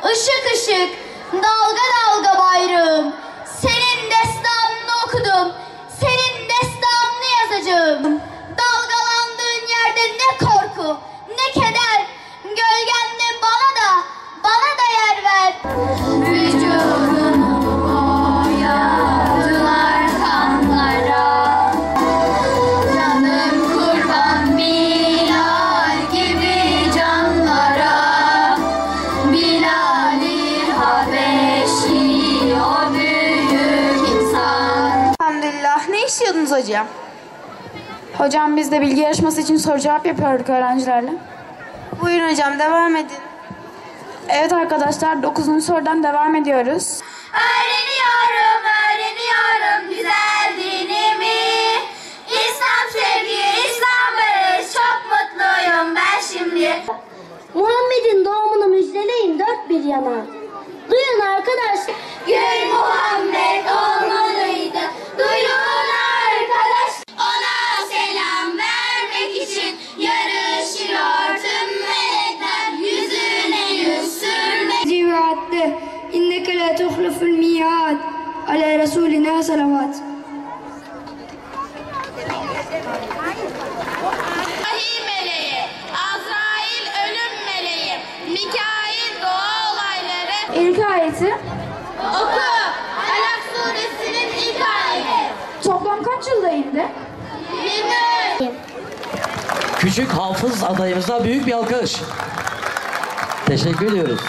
ışık ışık, dalga dalga bayrağım. Senin destanını okudum, senin destanını yazacağım. Dalgalandığın yerde ne korku, ne keder, gölgende bana da yer ver. Vücudumu boyadılar kanlara, canım kurban Bilal gibi canlara. Bilal-i Habeşi o büyük insan. Elhamdülillah. Ne istiyordunuz hocam? Hocam biz de bilgi yarışması için soru cevap yapıyorduk öğrencilerle. Buyurun hocam, devam edin. Evet arkadaşlar, 9. sorudan devam ediyoruz. Öğreniyorum, öğreniyorum güzel dinimi. İslam sevgi, İslam barış, çok mutluyum ben şimdi. Muhammed'in doğumunu müjdeleyin dört bir yana. Duyun arkadaşlar. Gül Muhammed olmalıydı. Duyun arkadaş. Ona selam vermek için yarışıyor tüm melekler. Yüzüne yüz sürmek. Civatte inneke la tuhluful mi'ad ala Resulina salavat. Vahiy meleği, Azrail ölüm meleği, Mikail doğa olayları. İlk ayeti Oku. Alak suresinin ilk ayeti. toplam kaç yılda indi? 23. Küçük hafız adayımıza büyük bir alkış. Teşekkür ediyoruz.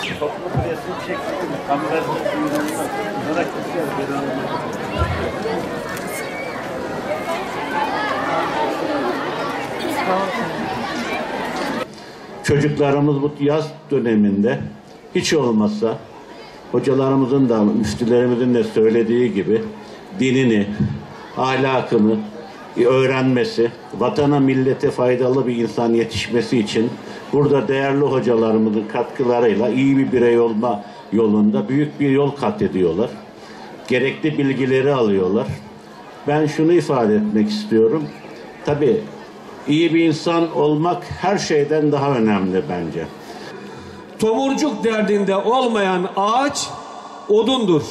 Çocuklarımız bu yaz döneminde hiç olmazsa hocalarımızın da müftülerimizin de söylediği gibi dinini, ahlakını öğrenmesi, vatana millete faydalı bir insan yetişmesi için burada değerli hocalarımızın katkılarıyla iyi bir birey olma yolunda büyük bir yol kat ediyorlar. Gerekli bilgileri alıyorlar. Ben şunu ifade etmek istiyorum. Tabii iyi bir insan olmak her şeyden daha önemli bence. Tomurcuk derdinde olmayan ağaç odundur.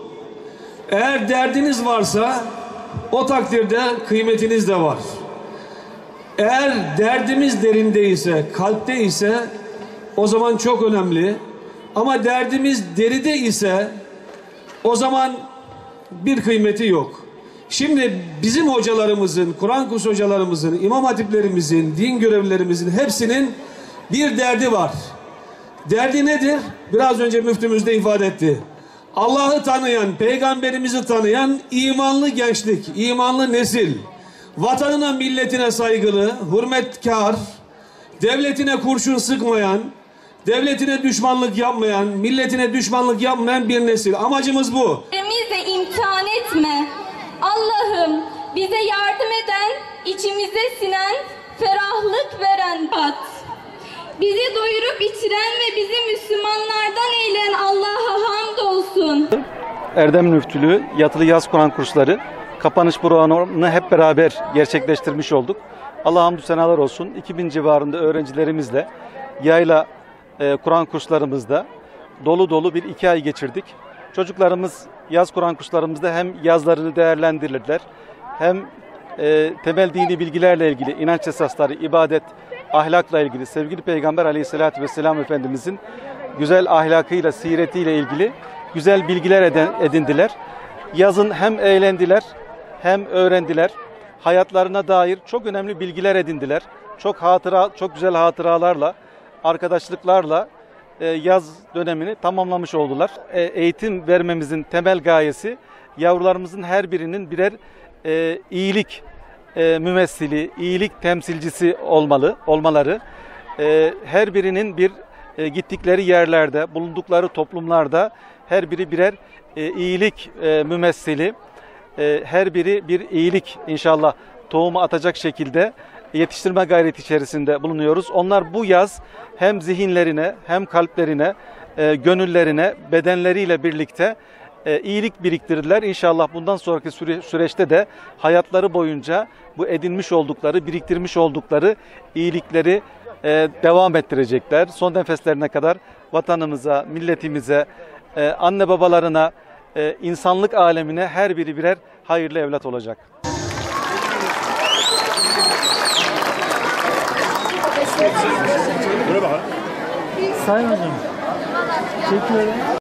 Eğer derdiniz varsa o takdirde kıymetiniz de var. Eğer derdimiz derinde ise, kalpte ise o zaman çok önemli. Ama derdimiz deride ise o zaman bir kıymeti yok. Şimdi bizim hocalarımızın, Kur'an kursu hocalarımızın, imam hatiplerimizin, din görevlilerimizin hepsinin bir derdi var. Derdi nedir? Biraz önce müftümüz de ifade etti. Allah'ı tanıyan, peygamberimizi tanıyan imanlı gençlik, imanlı nesil, vatanına, milletine saygılı, hürmetkar, devletine kurşun sıkmayan, devletine düşmanlık yapmayan, milletine düşmanlık yapmayan bir nesil. Amacımız bu. Bizi imtihan etme. Allah'ım bize yardım eden, içimize sinen, ferahlık veren Pat. Bizi doyurup içiren ve bizi Müslümanlardan eyleyen Allah'a hamdolsun. Erdem Müftülüğü yatılı yaz Kur'an kursları kapanış programını hep beraber gerçekleştirmiş olduk. Allah'a hamdü senalar olsun. 2000 civarında öğrencilerimizle yayla Kur'an kurslarımızda dolu dolu bir 2 ay geçirdik. Çocuklarımız yaz Kur'an kurslarımızda hem yazlarını değerlendirirler, hem temel dini bilgilerle ilgili, inanç esasları, ibadet, ahlakla ilgili, sevgili Peygamber Aleyhisselatü Vesselam Efendimizin güzel ahlakıyla, siretiyle ilgili güzel bilgiler edindiler. Yazın hem eğlendiler, hem öğrendiler. Hayatlarına dair çok önemli bilgiler edindiler. Çok güzel hatıralarla, arkadaşlıklarla yaz dönemini tamamlamış oldular. Eğitim vermemizin temel gayesi yavrularımızın her birinin birer iyilik mümessili, iyilik temsilcisi olmaları. Her birinin bir gittikleri yerlerde, bulundukları toplumlarda her biri birer iyilik mümessili, her biri bir iyilik inşallah tohumu atacak şekilde yetiştirme gayreti içerisinde bulunuyoruz. Onlar bu yaz hem zihinlerine hem kalplerine, gönüllerine, bedenleriyle birlikte iyilik biriktirdiler. İnşallah bundan sonraki süreçte de hayatları boyunca bu edinmiş oldukları, biriktirmiş oldukları iyilikleri devam ettirecekler. Son nefeslerine kadar vatanımıza, milletimize, anne babalarına, insanlık alemine her biri birer hayırlı evlat olacak. Sayın hocam. Çekiyorum.